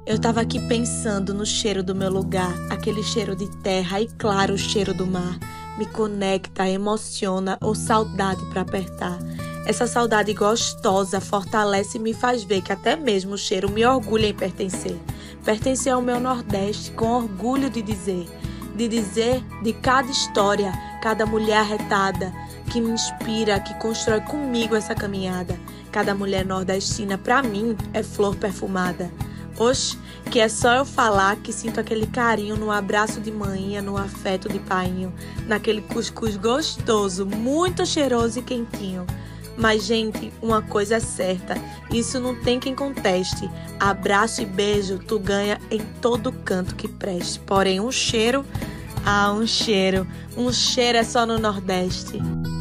Eu tava aqui pensando no cheiro do meu lugar, aquele cheiro de terra e claro o cheiro do mar. Me conecta, emociona ou saudade pra apertar. Essa saudade gostosa fortalece e me faz ver que até mesmo o cheiro me orgulha em pertencer. Pertencer ao meu Nordeste com orgulho de dizer de cada história, cada mulher arretada que me inspira, que constrói comigo essa caminhada. Cada mulher nordestina pra mim é flor perfumada. Oxe, que é só eu falar que sinto aquele carinho no abraço de manhinha, no afeto de painho, naquele cuscuz gostoso, muito cheiroso e quentinho. Mas, gente, uma coisa é certa, isso não tem quem conteste. Abraço e beijo tu ganha em todo canto que preste. Porém, um cheiro é só no Nordeste.